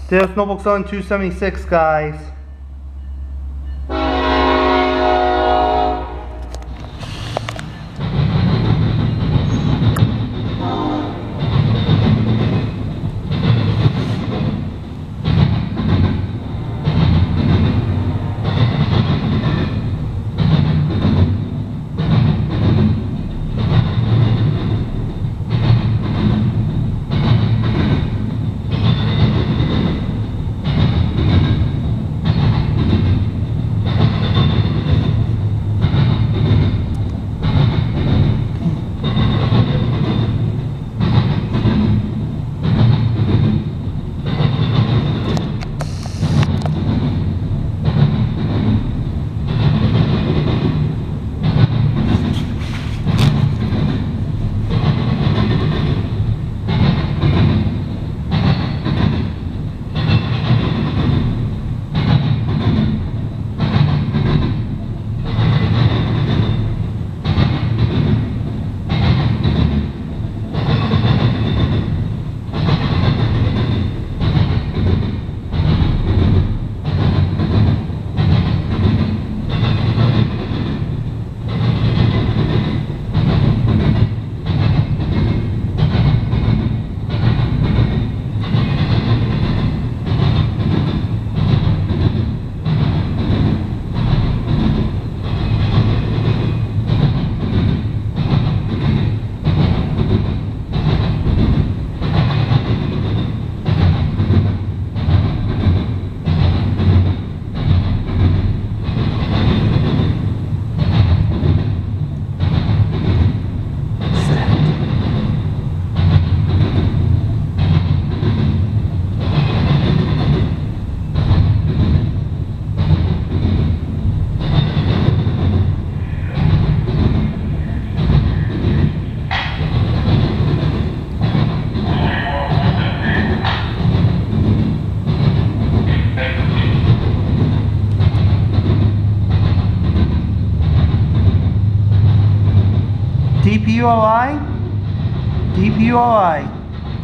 There's Norfolk Southern 276, guys. DPUI? DPUI.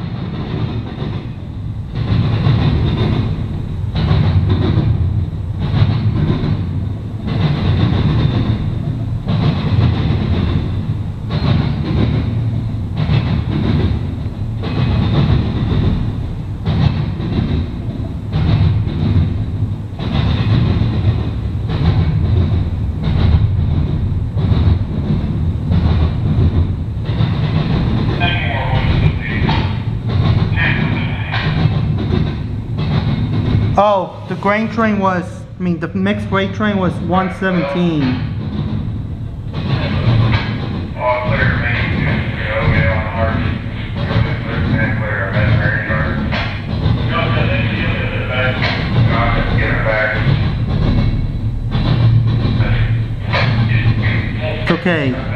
Oh, the grain train was, the mixed freight train was 117. It's okay.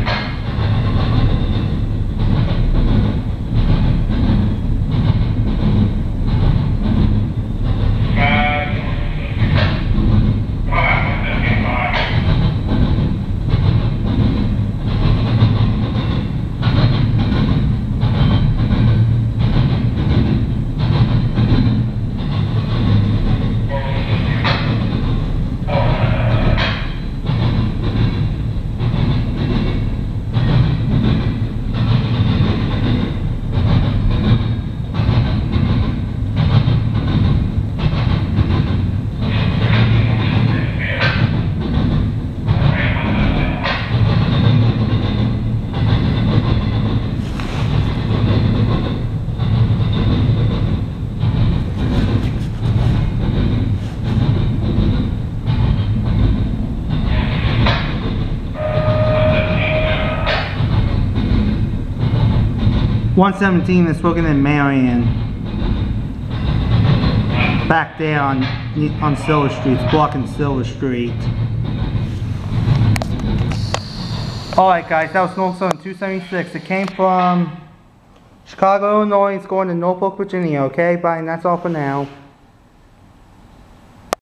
.117 is looking at Marion. Back there on Silver Street. It's blocking Silver Street. Alright guys, that was Norfolk Southern 276. It came from Chicago, Illinois. It's going to Norfolk, Virginia. Okay, bye, and that's all for now.